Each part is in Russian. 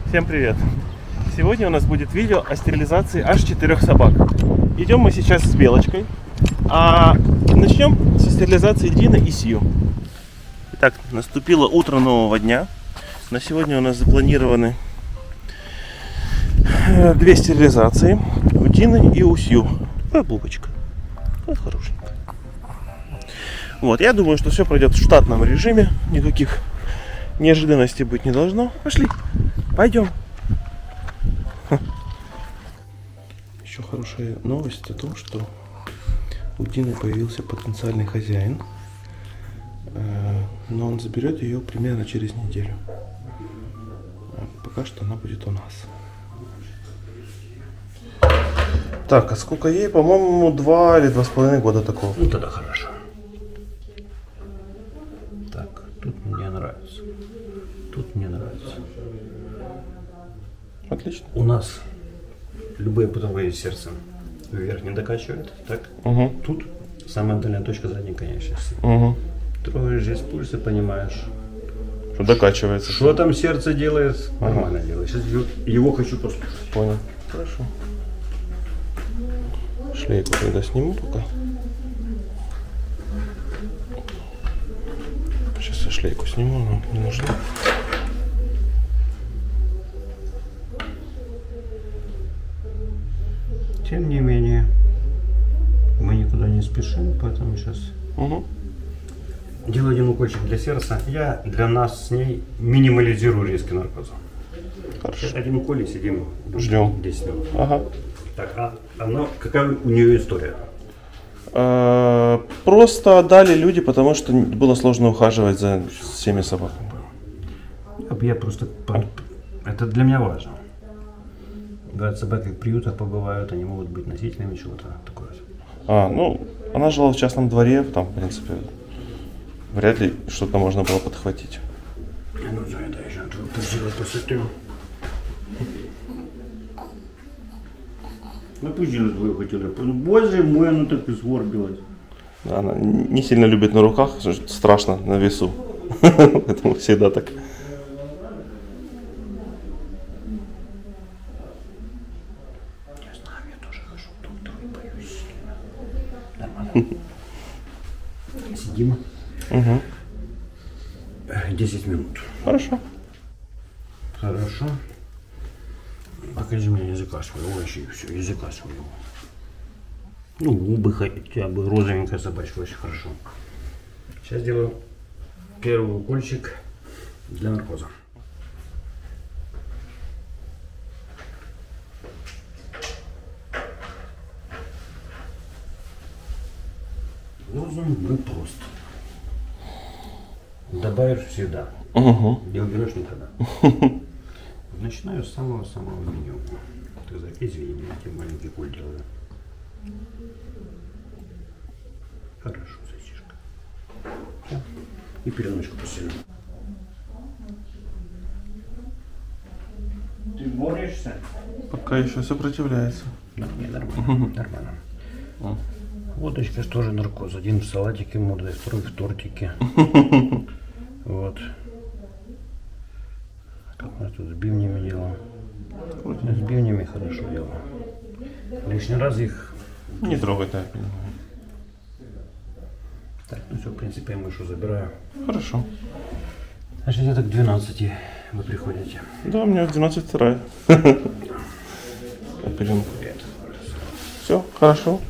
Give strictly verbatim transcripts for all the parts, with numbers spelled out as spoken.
Всем привет! Сегодня у нас будет видео о стерилизации аж четырех собак. Идем мы сейчас с Белочкой, а начнем со стерилизации Дины и Сью. Итак, наступило утро нового дня. На сегодня у нас запланированы две стерилизации у Дины и у Сью. А, бубочка. Вот хорошенькая. Вот, я думаю, что все пройдет в штатном режиме. Никаких неожиданностей быть не должно. Пошли. Пойдем. Еще хорошая новость о том, что у Дины появился потенциальный хозяин. Но он заберет ее примерно через неделю. Пока что она будет у нас. Так, а сколько ей? По-моему, два или два с половиной года такого. Ну тогда хорошо. Так, тут мне нравится. Тут мне нравится. Отлично. У нас любые потовые сердца вверх не докачивают, так? Угу. Тут самая дальняя точка задней конечности. Угу. Трогаешь здесь пульс и понимаешь, что докачивается. Что там сердце делает, ага. Нормально делает. Сейчас его хочу послушать. Понял. Хорошо. Шлейку тогда сниму пока. Сейчас я шлейку сниму, но не нужно. Тем не менее, мы никуда не спешим, поэтому сейчас Угу. делаю один укольчик для сердца. Я для нас с ней минимализирую риски наркоза. Хорошо. Один укол и сидим, ждем десять минут. Ага. Так, а оно, какая у нее история? А, просто отдали люди, потому что было сложно ухаживать за всеми собаками. Я просто... Это для меня важно. Бывают собаки в приютах побывают, они могут быть носителями чего-то такого. А, ну, она жила в частном дворе, там, в принципе, вряд ли что-то можно было подхватить. Ну, да, да, еще посидела, посмотрю. Напустила твою хотела. Боже мой, она так и сгорбилась. Она не сильно любит на руках, страшно на весу. Поэтому всегда так. Я знаю, я тоже хожу к доктору и боюсь сильно. Нормально. Сидим. Угу. десять минут. Хорошо. Хорошо. Покажи мне языка своего, вообще все, языка своего. Ну, губы хотя бы, розовенькая собачка, очень хорошо. Сейчас делаю первый укольчик для наркоза. Дозу мы просто. Добавишь всегда. Угу. Не уберешь никогда. Начинаю с самого-самого минимума. Так сказать, извини, я тебе маленький куль делаю. Хорошо, зайчишка. Все. И переночку посильно. Ты борешься? Пока еще сопротивляется. Да, не, нормально. Нормально. О. Водочка же тоже наркоз. Один в салатике модный, второй в тортике. Вот. Как у нас тут с бивнями дело? С бивнями хорошо дело. Лишний раз их Не трогать, да, я понимаю. Так, ну все, в принципе, я мышу забираю. Хорошо. Значит, где-то к двенадцати вы приходите. Да, у меня в двенадцать вторая. Все, хорошо.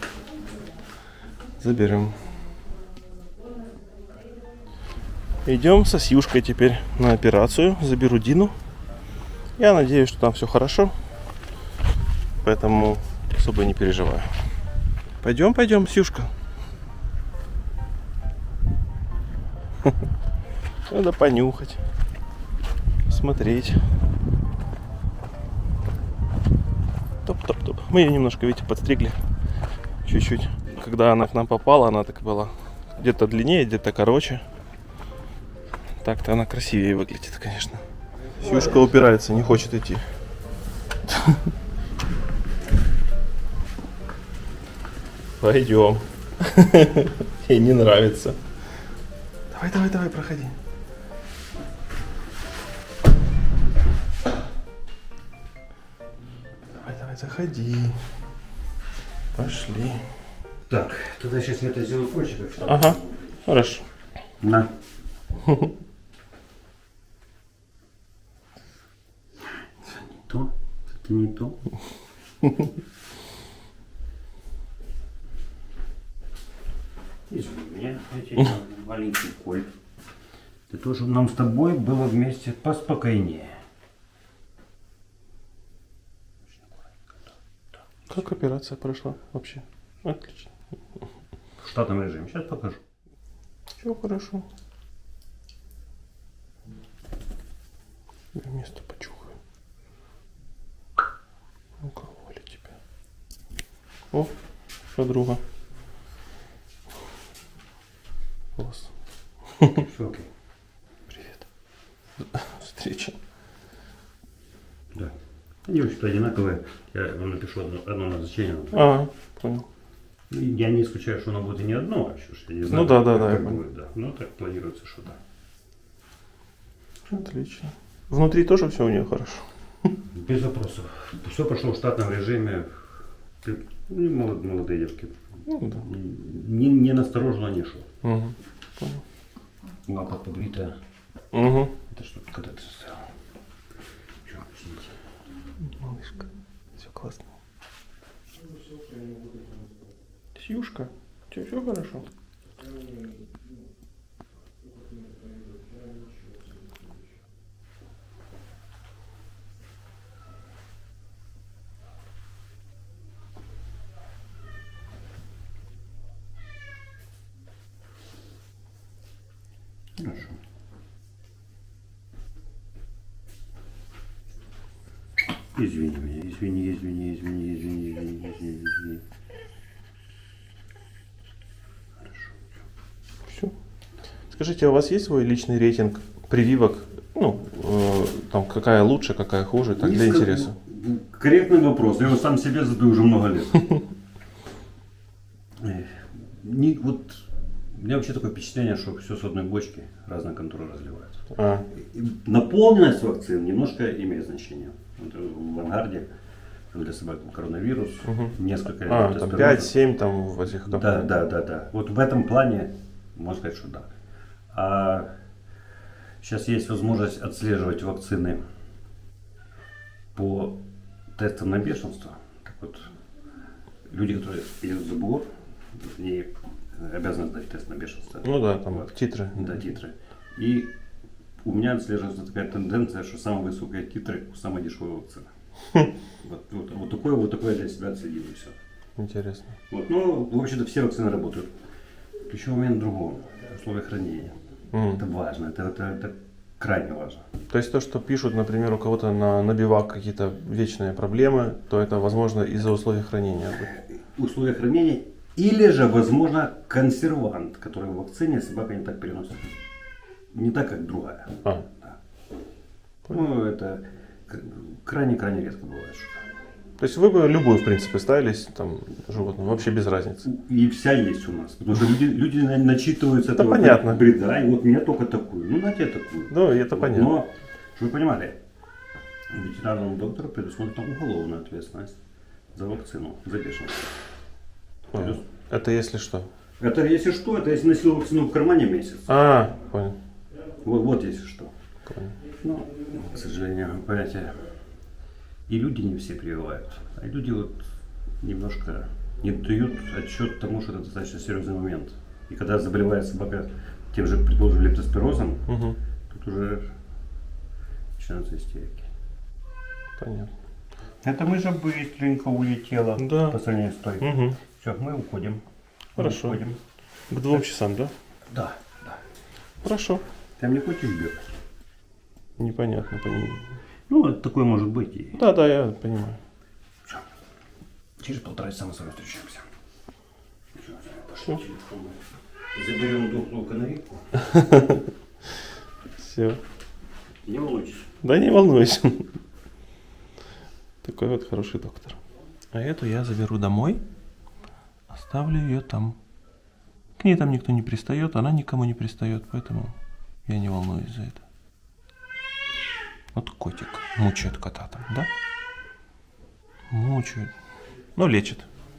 Заберем. Идем со Сьюшкой теперь на операцию. Заберу Дину. Я надеюсь, что там все хорошо. Поэтому особо не переживаю. Пойдем, пойдем, Сьюшка. Надо понюхать. Смотреть. Топ-топ-топ. Мы ее немножко, видите, подстригли. Чуть-чуть. Когда она к нам попала, она так была где-то длиннее, где-то короче. Так-то она красивее выглядит, конечно. Сьюшка упирается, не хочет идти. Пойдем. Ей не нравится. Давай, давай, давай, проходи. Заходи. Пошли. Так, тогда сейчас я это сделаю кольчиком. Ага, хорошо. На. Не то, это не то. Извини меня, я тебе маленький коль. Для того, чтобы нам с тобой было вместе поспокойнее. Как операция прошла вообще? Отлично. В штатном режиме. Сейчас покажу. Все хорошо. Я место почухаю. Укололи тебя. О, подруга. Класс. Все окей. Привет. Встреча. Да. Они вообще-то одинаковые. Я вам напишу одно, одно назначение. А, понял. Я не исключаю, что оно будет и не одно, а что я не знаю, Ну да, да, как, да. как будет, да. Но так планируется, что да. Отлично. Внутри тоже все у нее хорошо. Без вопросов. Все прошло в штатном режиме. Ну, молод, молодые девки. Ну да. Не, не настороженно не шел. Угу. Понял. Лапа побритая. Угу. Это что, когда ты составил? Что, сидите? Малышка. Все классно. Сьюшка, у тебя все хорошо? Хорошо. Извини меня, извини, извини, извини, извини, извини, извини, извини. Хорошо. Все. Скажите, а у вас есть свой личный рейтинг прививок? Ну, э, там какая лучше, какая хуже, так для интереса. Корректный вопрос. Я его сам себе задаю уже много лет. Не, вот, у меня вообще такое впечатление, что все с одной бочки, разные конторы разливаются. А. Наполненность вакцин немножко имеет значение. Вот в Ангарде для собак коронавирус, Угу. несколько А, там пять-семь там в этих Да, компаниях. да, да, да. Вот в этом плане можно сказать, что да. А сейчас есть возможность отслеживать вакцины по тестам на бешенство. Так вот, люди, которые идут в забор, они обязаны сдать тест на бешенство. Ну да, там Вот. титры. Да, титры. И у меня отслеживается такая тенденция, что самые высокие титры у самой дешевой вакцины. Вот, вот, вот такое, вот такое я для себя отследил и все. Интересно. Вот, ну, в общем-то, все вакцины работают. Ключевой момент в другом. Условия хранения. М. Это важно, это, это, это крайне важно. То есть то, что пишут, например, у кого-то на набивак какие-то вечные проблемы, то это возможно из-за условий хранения. Условия хранения или же, возможно, консервант, который в вакцине собака не так переносит. Не так, как другая. А. Да. Ну, это крайне-крайне редко бывает. Что То есть вы бы любую, в принципе, ставились, там, животное, вообще без разницы. и вся есть у нас. Потому что люди, люди начитываются Это этого понятно. бреда, и вот мне только такую. Ну, на тебе такую. Ну, это понятно. Но, чтобы вы понимали, ветеринарному доктору предусмотрена уголовная ответственность за вакцину, за бешенство. А, это если что. Это если что, это если носил вакцину в кармане месяц. А, понял. Вот, вот если что. Понял. Ну, к сожалению, понятие. И люди не все прививают. А люди вот немножко не дают отчет тому, что это достаточно серьезный момент. И когда заболевает собака тем же, предположим, лептоспирозом, Угу. тут уже начинаются истерики. Понятно. Это мы же быстренько улетела Да. по сравнению с той. Угу. Все, мы уходим. Хорошо. Мы уходим. К двум часам, да? Да, да. Хорошо. Ты не хочешь бегать? Непонятно, понимаю. Ну, это такое может быть. И... Да, да, я понимаю. Все. Через полтора часа мы с вами встречаемся. Все, Всё. пошли. Заберем дохлую канарейку. Все. Не волнуйтесь. Да не волнуйся. Такой вот хороший доктор. А эту я заберу домой. Оставлю ее там. К ней там никто не пристает, она никому не пристает, поэтому я не волнуюсь за это. Вот котик мучает кота там, да? Мучают. Но лечит.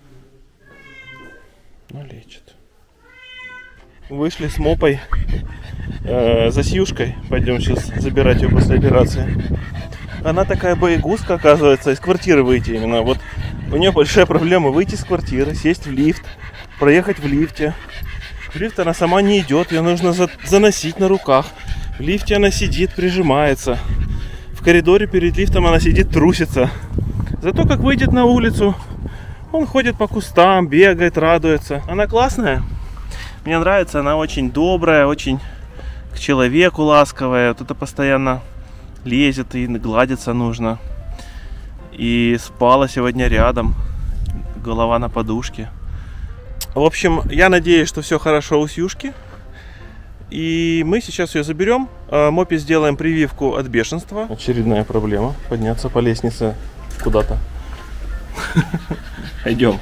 Но лечит. Вышли с мопой э, за Сьюшкой. Пойдем сейчас забирать ее после операции. Она такая боегузка, оказывается, из квартиры выйти именно. Вот у нее большая проблема выйти из квартиры, сесть в лифт, проехать в лифте. В лифт она сама не идет, ее нужно за заносить на руках. В лифте она сидит, прижимается. В коридоре перед лифтом она сидит, трусится. Зато как выйдет на улицу, он ходит по кустам, бегает, радуется. Она классная. Мне нравится, она очень добрая, очень к человеку ласковая. Вот это постоянно лезет и гладиться нужно. И спала сегодня рядом. Голова на подушке. В общем, я надеюсь, что все хорошо у Сьюшки. И мы сейчас ее заберем. Мопе сделаем прививку от бешенства. Очередная проблема. Подняться по лестнице куда-то. Пойдем.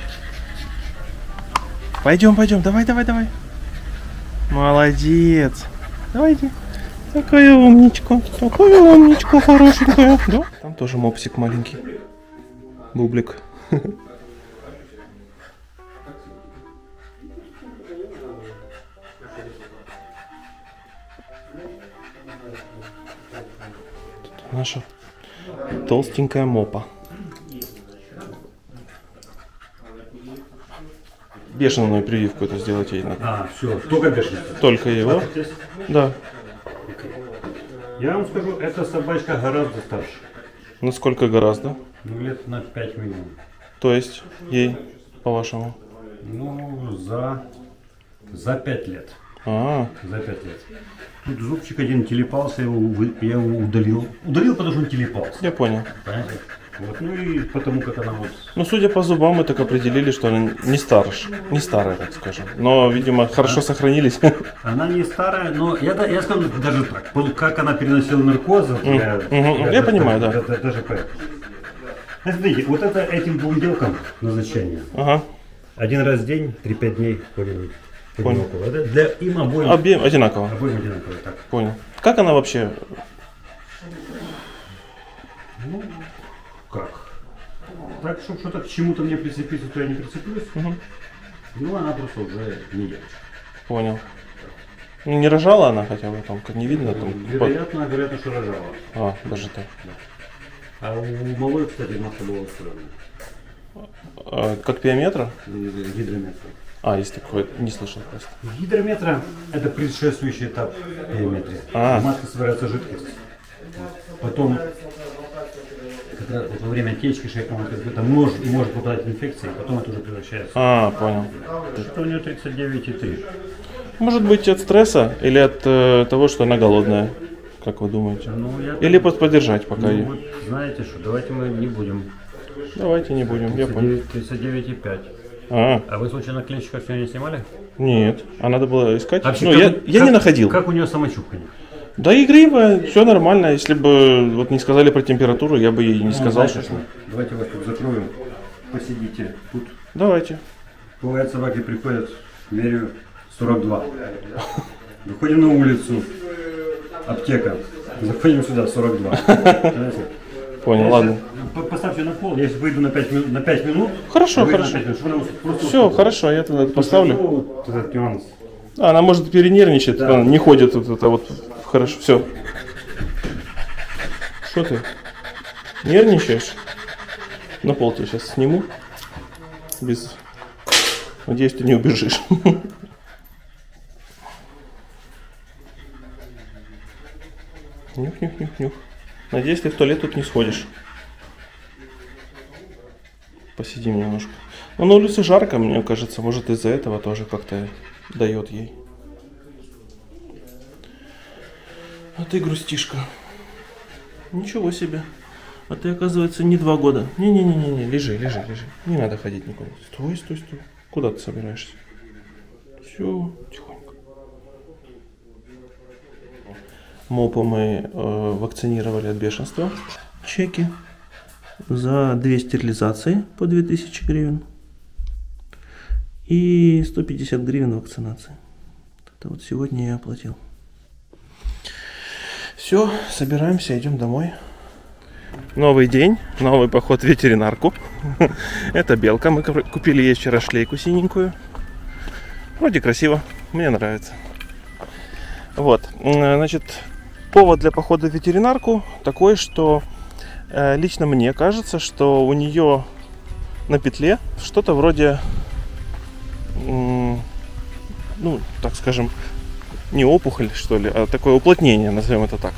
Пойдем, пойдем. Давай, давай, давай. Молодец. Давайте. Такая умничка. Такая умничка хорошенькая. Да? Там тоже мопсик маленький. Бублик. Наша толстенькая мопа. Бешеную прививку это сделать ей надо. А, все, только бешеный. Только его? Да. Я вам скажу, эта собачка гораздо старше. Насколько гораздо? Ну, лет на пять минимум. То есть ей, по-вашему? Ну, за, за пять лет. А, За пять лет. Тут зубчик один телепался, я его, вы- я его удалил. Удалил, потому что он телепался. я понял. Понимаете? Вот. Ну и потому как она вот... Ну, судя по зубам, мы так определили, что она не старше, не старая, так скажем. Но, видимо, хорошо сохранились. Она не старая, но я, да- я скажу даже так, вот как она переносила наркозы, я, мгм, я понимаю, да. да- Даже поэтому. Смотрите, вот это этим двум белкам назначение. Ага, Один раз в день, три-пять дней ходим. Понял. Это для им обоим, объем одинаково. обоим одинаково. Так. Понял. Как она вообще? Ну, как? Так, чтобы что-то к чему-то мне прицепиться, то я не прицеплюсь. Мгм. Ну, она просто уже не девочка. Понял. Ну, не рожала она хотя бы там, как не видно там. Вероятно, вероятно, что рожала. А, даже так. А у малой, кстати, масса была устроена. А, как пиометра? Гидрометра. А, есть такое, не слышал просто. Гидрометра – это предшествующий этап пиометрии. А. В матке собирается жидкость. Потом, когда вот во время течки шейка матки это может, может попадать инфекция, потом это уже превращается. А, понял. Что у нее тридцать девять и три. Может быть от стресса или от э, того, что она голодная? Как вы думаете? Ну, я... Или под поддержать пока ну, ее? вот, знаете что, давайте мы не будем. Давайте не будем, я понял. тридцать девять и пять. А, А вы случайно клетчиков сегодня снимали? нет. А надо было искать? Вообще, Ну, как- я, я как- не находил. Как у нее самочупканье? Да игривая, все нормально. Если бы вот не сказали про температуру, я бы ей не сказал, что... что. Давайте вас тут закроем. Посидите тут. Давайте. Бывает, собаки приходят, меряю сорок два. Выходим на улицу, аптека, заходим сюда, сорок два. Знаете? Понял, ладно. П- Поставьте на пол, я выйду на пять минут, на пять минут. Хорошо, выйду на хорошо. пять минут, чтобы она просто Все, успокоилась. хорошо, я тогда это поставлю. Ну, вот этот нюанс. А, она может перенервничать, Да. она не ходит вот это вот. Хорошо, все. Что ты? Нервничаешь? На пол тебя сейчас сниму. Без... Надеюсь, ты не убежишь. Нюх, нюх, нюх, нюх. Надеюсь, ты в туалет тут не сходишь. Посидим немножко. Но на улице жарко, мне кажется, может из-за этого тоже как-то дает ей. А ты грустишка. Ничего себе. А ты, оказывается, не два года. Не-не-не-не, лежи, лежи, лежи. Не надо ходить никуда. Стой, стой, стой. Куда ты собираешься? Все, тихонько. Мопу мы э, вакцинировали от бешенства. Чеки за две стерилизации по две тысячи гривен. И сто пятьдесят гривен вакцинации. Это вот сегодня я оплатил. Все, собираемся, идем домой. Новый день, новый поход в ветеринарку. Это белка. Мы купили ей вчера шлейку синенькую. Вроде красиво, мне нравится. Вот, значит, повод для похода в ветеринарку такой, что э, лично мне кажется, что у нее на петле что-то вроде, э, ну, так скажем, не опухоль, что ли, а такое уплотнение, назовем это так.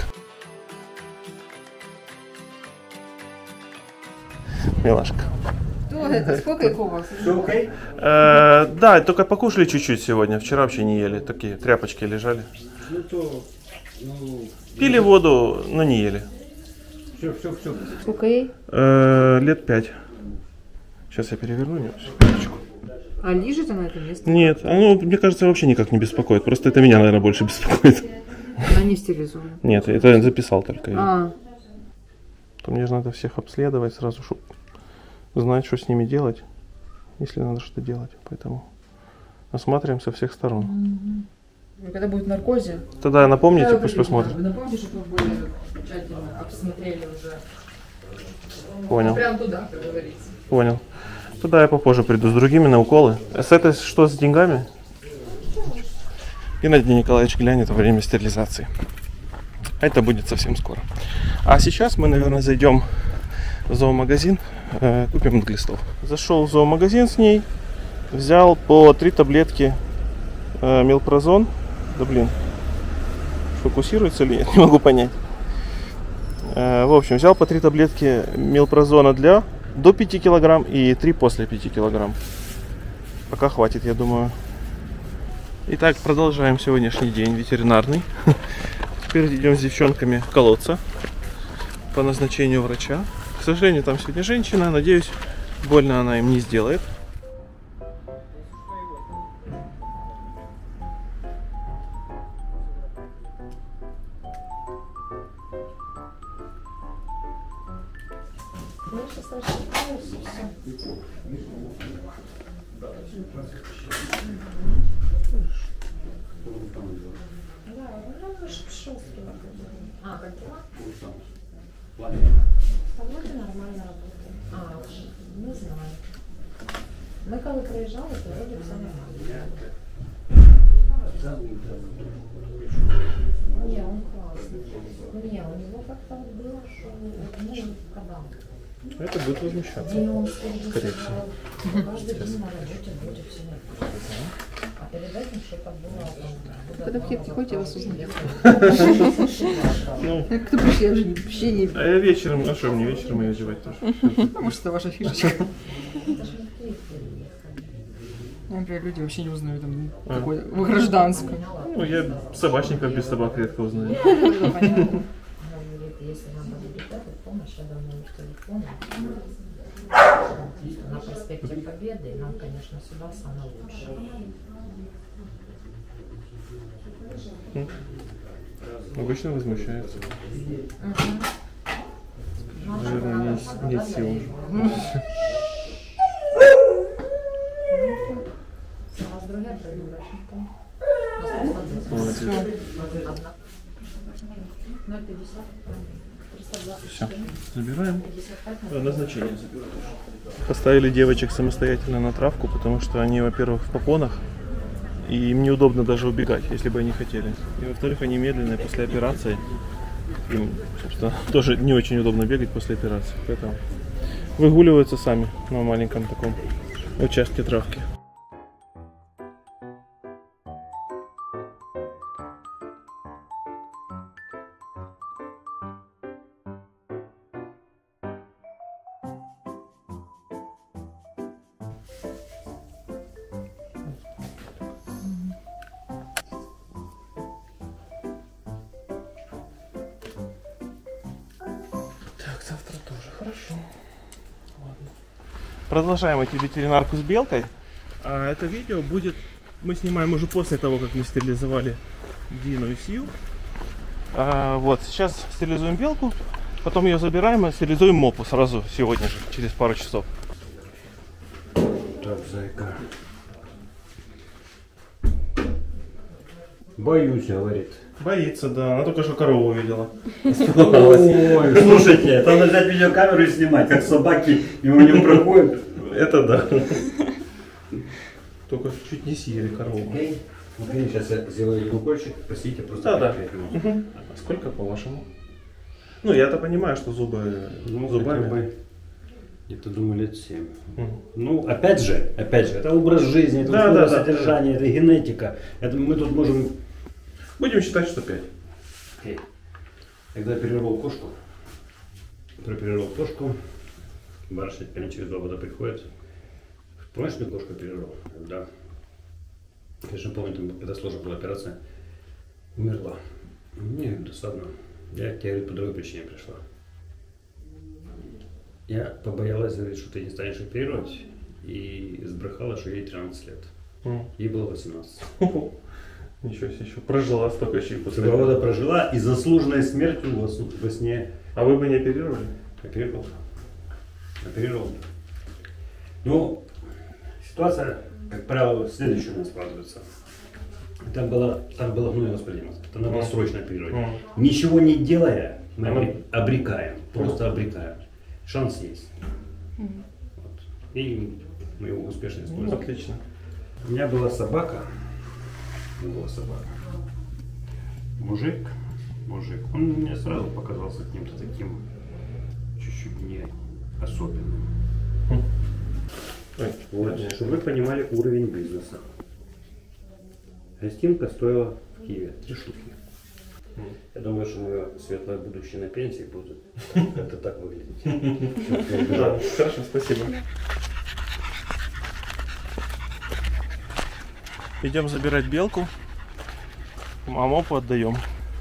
Милашка. Что это? Сколько их у вас? Все окей? Э, да, только покушали чуть-чуть сегодня. Вчера вообще не ели. Такие тряпочки лежали. Ну то, ну... Пили воду, но не ели. Все, все, все. Сколько ей? Э, лет пять. Сейчас я переверну ее. Секундочку. А лежит она это место? Нет, оно, мне кажется, вообще никак не беспокоит. Просто это меня, наверное, больше беспокоит. Она не стерилизована. Нет, это я записал только. А, То мне же надо всех обследовать сразу, чтобы знать, что с ними делать, если надо что-то делать. Поэтому осматриваем со всех сторон. когда будет в наркозе. Тогда напомните, Да, пусть да, посмотрит. Вы напомните, чтобы вы более тщательно обсмотрели уже. Понял. Прям туда, как говорится. Понял. Туда я попозже приду с другими на уколы. А с этой что с деньгами? Геннадий Николаевич глянет во время стерилизации. А это будет совсем скоро. А сейчас мы, наверное, зайдем в зоомагазин, э, купим глистов. Зашел в зоомагазин с ней, взял по три таблетки э, мелпрозон. Да блин, фокусируется ли? Я не могу понять. Э, в общем, взял по три таблетки мелпрозона для до пяти килограмм и три после пяти килограмм. Пока хватит, я думаю. Итак, продолжаем сегодняшний день ветеринарный. Теперь идем с девчонками колоться по назначению врача. К сожалению, там сегодня женщина. Надеюсь, больно она им не сделает. А, как дела? Ладно. Столовая нормально работает. А, не знаю. Мы когда проезжали, то вроде все нормально. Не, он классный. Не, у него как-то было, что ну, когда? Это будет возмущаться. День он Скорее всего. каждый день на работе вроде все нормально. А перед этим что-то было там. Когда в кепке ходите, я вас узнаю. Ну, Кто пришли, я же вообще не... а я вечером, а что мне вечером ее одевать тоже? А может, это ваша фишечка? Например, люди вообще не узнают, там, А. такой, вы гражданском. Ну, я собачников без собак редко узнаю. Говорит, если нам будет эта помощь, я дам номер телефона. На проспекте Победы, и нам, конечно, сюда самое лучшее. Обычно возмущаются. Наверное, нет, нет сил. А с другой стороны, Молодец. ноль пятьдесят, триста двадцать Все, четыре, забираем. пятьдесят пять, А, назначение забираем. Поставили девочек самостоятельно на травку, потому что они, во-первых, в попонах, и им неудобно даже убегать, если бы они хотели. И, во-вторых, они медленные после операции. Им, собственно, тоже не очень удобно бегать после операции. Поэтому выгуливаются сами на маленьком таком участке травки. Так, завтра тоже хорошо. Ладно. Продолжаем идти в ветеринарку с белкой. А это видео будет, мы снимаем уже после того, как мы стерилизовали Дину и Сью. А, вот, сейчас стерилизуем белку, потом ее забираем и стерилизуем мопу сразу сегодня же, через пару часов. Так, зайка. Боюсь, говорит. Боится, да. Она только что корову увидела. Ой, слушайте, это надо взять видеокамеру и снимать, как собаки мимо него проходят. Это да. Только чуть не съели корову. Окей. Окей, сейчас я сделаю укольчик, простите, просто... Да, да. пять минут. Угу. А сколько по-вашему? Ну, я-то понимаю, что зубы Ну, зубами. хотя бы, где-то, думаю, лет семь. Мгм. Ну, опять же, опять же, это образ жизни, это Да, условия да, да. содержания, это генетика. Это мы тут можем... Будем считать, что пять. Окей. Когда я перервал кошку, перервал кошку, барышня теперь через два года приходит. Помнишь, что кошку перервал? Да. Конечно, помню, там, когда сложная была операция, умерла. Мне досадно. Я к тебе, говорит, по другой причине пришла. Я побоялась, говорит, что ты не станешь оперировать, и сбрехала, что ей тринадцать лет. М. Ей было восемнадцать. Ничего себе, еще прожила столько еще и после Два года этого. прожила и заслуженной смертью во, с- во сне А вы бы не оперировали? оперировал. Оперировал. Ну, ситуация, как правило, следующая у нас складывается. Там было, там было гнойное воспаление. Это надо было Мгм. срочно оперировать. Мгм. Ничего не делая, мы Ага. обре- обрекаем, просто обрекаем. Шанс есть. Вот. И мы его успешно Ну, используем. отлично. У меня была собака. Была собака. Мужик. Мужик. Он мне сразу показался каким-то таким чуть-чуть не особенным. Ой, Вот, ладно. чтобы вы понимали уровень бизнеса. Гостинка стоила в Киеве три штуки. Мгм. Я думаю, что мое светлое будущее на пенсии будет как-то так выглядеть. Да, хорошо, спасибо. Идем забирать белку, а мопу отдаем.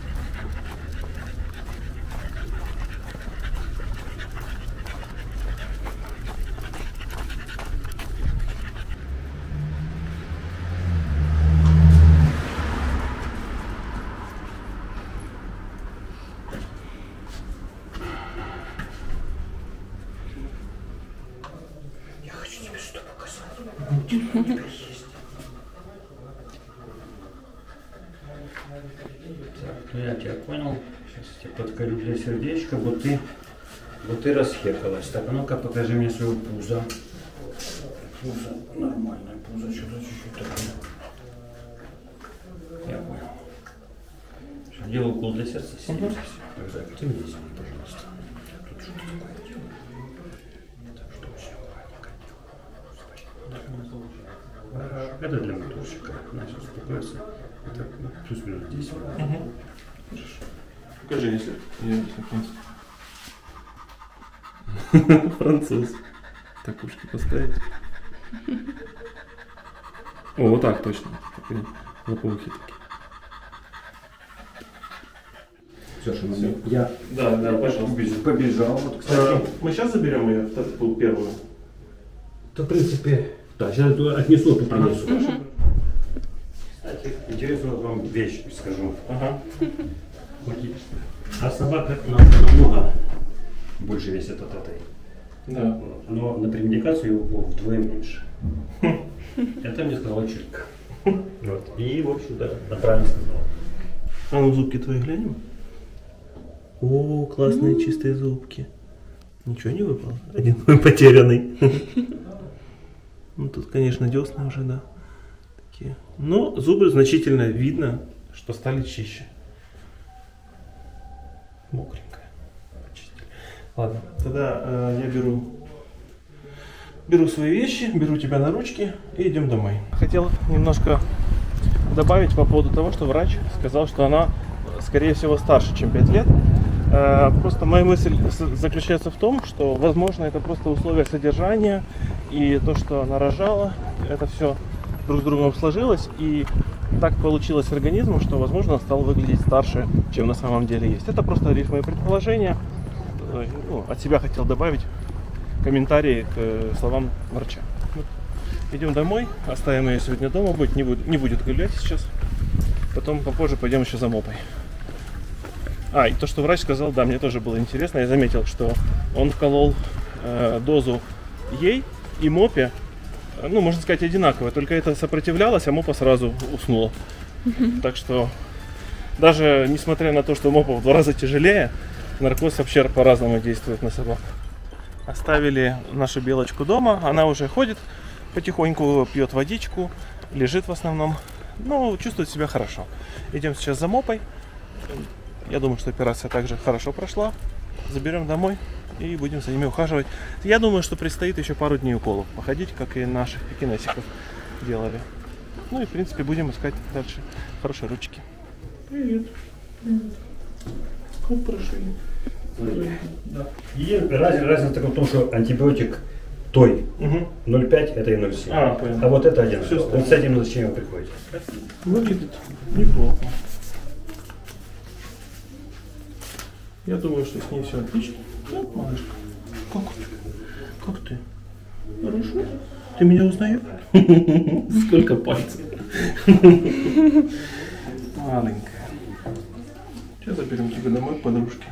Я хочу тебе что показать. Так, ну я тебя понял. Сейчас я тебе подколю для сердечка, вот ты, вот ты расхекалась. Так, а ну-ка покажи мне свое пузо. Пузо, нормальное пузо, что-то чуть-чуть такое. Я понял. Сейчас делаю укол для сердца. Угу. Так, Зайка, ты мне извини, пожалуйста. Тут что-то такое делаю. Так, что очень аккуратненько делаю. Собачка. Это для моторщика. Начал успокоиться. Это плюс-минус десять минут. Покажи, если я француз. Француз. Так ушки поставить. О, вот так точно. Лопоухи такие. Все, что надо. Я Да, да, пожалуйста. побежал. побежал. Вот, А, кстати. мы сейчас заберем ее, ту первую. То, в принципе, да, сейчас я туда отнесу, тут Ага. принесу. Кстати, интересную вам вещь скажу. Ага. А собака намного больше весит от этой. Да. Но на премедикацию его вдвое меньше. Это мне сказала чутка. Вот. И, в общем-то, она правильно сказала. А ну зубки твои глянем. О, классные чистые зубки. Ничего не выпало? Один потерянный. Ну тут, конечно, десны уже, да. Такие. Но зубы значительно видно, что стали чище. Мокренькая. Почистили. Ладно, тогда э, я беру беру свои вещи, беру тебя на ручки и идем домой. Хотел немножко добавить по поводу того, что врач сказал, что она, скорее всего, старше, чем пять лет. Э, просто моя мысль с- заключается в том, что, возможно, это просто условия содержания и то, что она рожала, это все друг с другом сложилось, и так получилось с организмом, что, возможно, он стал выглядеть старше, чем на самом деле есть. Это просто лишь мои предположения. Э, ну, от себя хотел добавить комментарии к э, словам врача. Вот. Идем домой, оставим ее сегодня дома, будет, не, будет, не будет гулять сейчас. Потом попозже пойдем еще за мопой. А, и то, что врач сказал, да, мне тоже было интересно. Я заметил, что он вколол э, дозу ей и мопе, э, ну, можно сказать, одинаково. Только это сопротивлялось, а мопа сразу уснула. Так что Даже несмотря на то, что мопов в два раза тяжелее, наркоз вообще по-разному действует на собак. Оставили нашу белочку дома, она уже ходит потихоньку, пьет водичку, лежит в основном, но чувствует себя хорошо. Идем сейчас за мопой. Я думаю, что операция также хорошо прошла. Заберем домой и будем за ними ухаживать. Я думаю, что предстоит еще пару дней уколов походить, как и наших пекинесиков делали. Ну и в принципе будем искать дальше хорошие ручки. Привет. Как прошли? Да. И раз, разница только в том, что антибиотик той Угу. ноль пять это и ноль семь. А, понял. А вот это один. Все Вот с этим зачем вы приходите? Выглядит неплохо. Я думаю, что с ней все отлично. Да, малышка. Как ты? Как ты? Хорошо? Ты меня узнаешь? Сколько пальцев? Маленькая. Сейчас заберем тебя домой к подружке.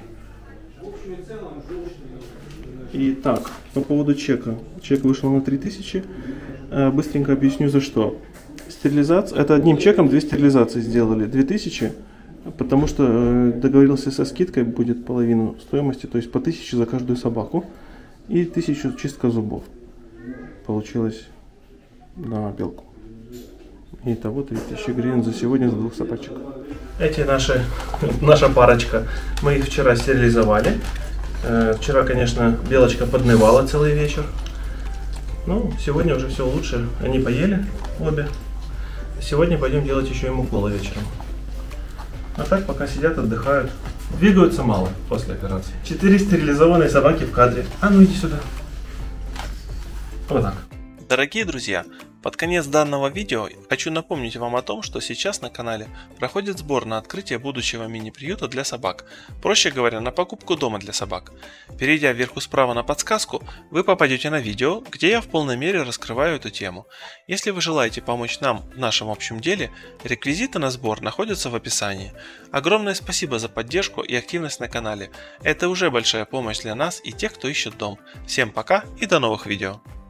Итак, по поводу чека. Чек вышел на три тысячи. Быстренько объясню за что. Стерилизация. Это одним чеком две стерилизации сделали. две тысячи. Потому что договорился со скидкой, будет половину стоимости, то есть по тысяче за каждую собаку. И тысячу чистка зубов. Получилось на белку. Итого три тысячи гривен за сегодня за двух собачек. Эти наши, наша парочка, мы их вчера стерилизовали. Вчера, конечно, белочка поднывала целый вечер. Ну, сегодня уже все лучше. Они поели обе. Сегодня пойдем делать еще им уколы вечером. А так пока сидят, отдыхают. Двигаются мало после операции. Четыре стерилизованные собаки в кадре. А ну иди сюда. Вот так. Дорогие друзья, под конец данного видео хочу напомнить вам о том, что сейчас на канале проходит сбор на открытие будущего мини-приюта для собак, проще говоря, на покупку дома для собак. Перейдя вверху справа на подсказку, вы попадете на видео, где я в полной мере раскрываю эту тему. Если вы желаете помочь нам в нашем общем деле, реквизиты на сбор находятся в описании. Огромное спасибо за поддержку и активность на канале. Это уже большая помощь для нас и тех, кто ищет дом. Всем пока и до новых видео.